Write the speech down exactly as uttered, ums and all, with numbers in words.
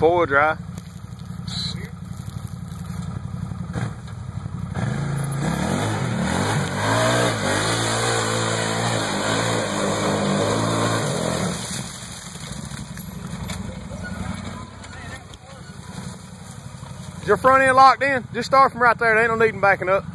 four-wheel drive. Is your front end locked in? Just start from right there. There ain't no need in backing up.